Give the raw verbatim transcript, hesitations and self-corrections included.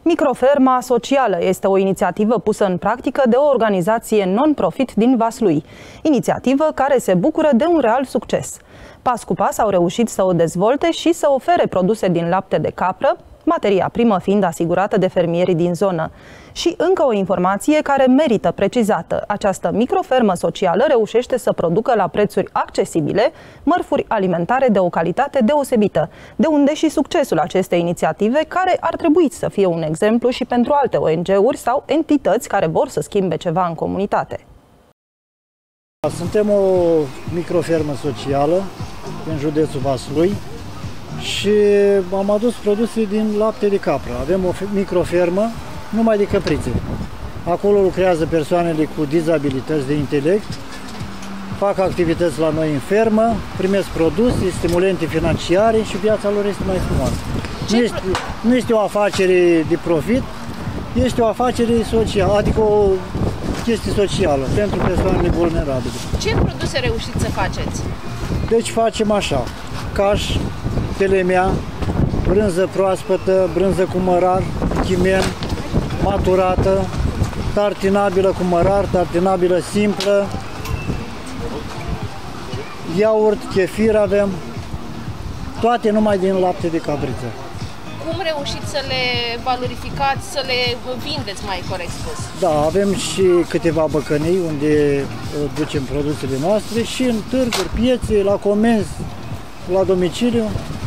Microferma socială este o inițiativă pusă în practică de o organizație non-profit din Vaslui, inițiativă care se bucură de un real succes. Pas cu pas au reușit să o dezvolte și să ofere produse din lapte de capră, materia primă fiind asigurată de fermierii din zonă. Și încă o informație care merită precizată. Această microfermă socială reușește să producă la prețuri accesibile mărfuri alimentare de o calitate deosebită, de unde și succesul acestei inițiative, care ar trebui să fie un exemplu și pentru alte O N G-uri sau entități care vor să schimbe ceva în comunitate. Suntem o microfermă socială în județul Vaslui și am adus produse din lapte de capră. Avem o microfermă numai de căprițe. Acolo lucrează persoanele cu dizabilități de intelect, fac activități la noi în fermă, primesc produse, stimulente financiare și viața lor este mai frumoasă. Nu este, nu este o afacere de profit, este o afacere socială, adică o chestie socială pentru persoanele vulnerabile. Ce produse reușiți să faceți? Deci facem așa: caș, telemea, brânză proaspătă, brânză cu mărar, chimen, maturată, tartinabilă cu mărar, tartinabilă simplă, iaurt, chefir avem, toate numai din lapte de cabriță. Cum reușiți să le valorificați, să le vindeți, mai corect spus? Da, avem și câteva băcănii unde ducem produsele noastre și în târguri, piețe, la comenzi, la domiciliu.